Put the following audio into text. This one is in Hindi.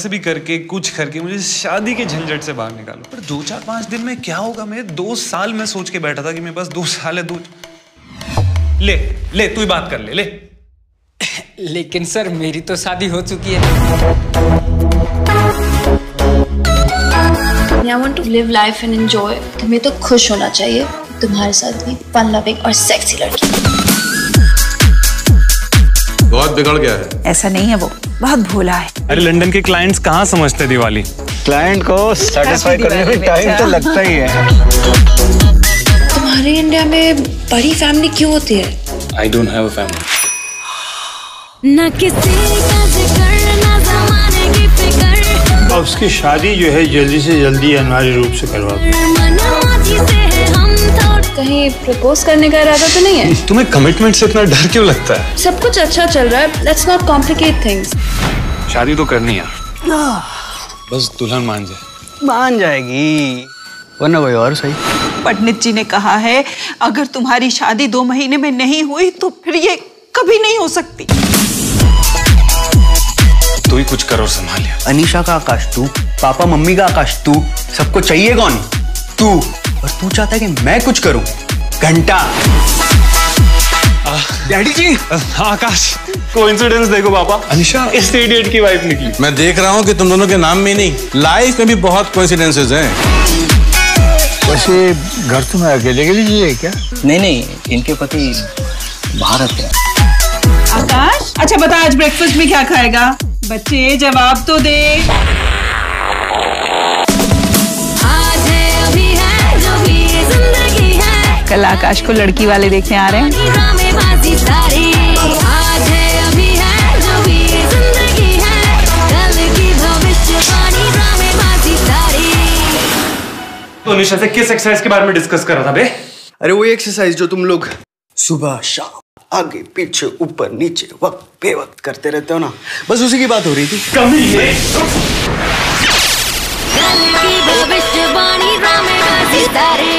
से भी करके कुछ करके मुझे शादी के झंझट से बाहर निकालो। पर 2-4-5 दिन में क्या होगा? मैं 2 साल में सोच के बैठा था कि मेरे पास 2 साल है। ले तू ही बात कर ले। लेकिन सर मेरी तो शादी हो चुकी है। I want to live life and enjoy। तुम्हें तो खुश होना चाहिए, तुम्हारे साथ भी फन लविंग और सेक्सी लड़की। बहुत बिगड़ गया है। ऐसा नहीं है, वो बहुत भोला है। अरे लंदन के क्लाइंट्स कहाँ समझते दिवाली? क्लाइंट को सेटिस्फाई करने में टाइम तो लगता ही है। तुम्हारे इंडिया में बड़ी फैमिली क्यों होती है? I don't have a family। ना किसी का जिक्र ना ज़माने की फिक्र। उसकी शादी जो है जल्दी से जल्दी अनिवार्य रूप से करवा दो। कहीं प्रपोज करने का इरादा तो नहीं है? तुम्हें कमिटमेंट से इतना डर क्यों लगता है? सब कुछ अच्छा चल रहा है, लेट्स नॉट कॉम्प्लिकेट थिंग्स। शादी तो करनी है, बस दुल्हन मान जाएगी, वरना कोई और सही। पंडित जी ने कहा है अगर तुम्हारी शादी 2 महीने में नहीं हुई तो फिर ये कभी नहीं हो सकती। तू ही कुछ करो, संभालिए। अनीशा का आकाश तू, पापा मम्मी का आकाश तू, सबको चाहिए कौन? तू। और तू चाहता है कि मैं कुछ करूं? घंटा। डैडी जी। आकाश, कोइंसिडेंस देखो पापा, अनीशा इस इडियट की वाइफ निकली। मैं देख रहा हूँ कि तुम दोनों के नाम में नहीं, लाइफ में भी बहुत कोइंसिडेंसेस हैं। वैसे घर तुम्हें अकेले के लिए है क्या? नहीं, इनके पति बाहर रहते हैं। आकाश, अच्छा बता आज ब्रेकफास्ट में क्या खाएगा? बच्चे जवाब तो दे। आज है अभी है जो भी जिंदगी है। कल आकाश को लड़की वाले देखने आ रहे हैं। ड्रामेबाजी सारी। आज है अभी है जो भी जिंदगी है। कल की भविष्यवाणी ड्रामेबाजी सारी। तो अनिशा से किस एक्सरसाइज के बारे में डिस्कस कर रहा था बे? अरे वो एक्सरसाइज जो तुम लोग सुबह शाम आगे पीछे ऊपर नीचे वक्त बेवक्त करते रहते हो ना, बस उसी की बात हो रही थी। कमी है। कल की भविष्यवाणी ड्रामेबाजी सारी।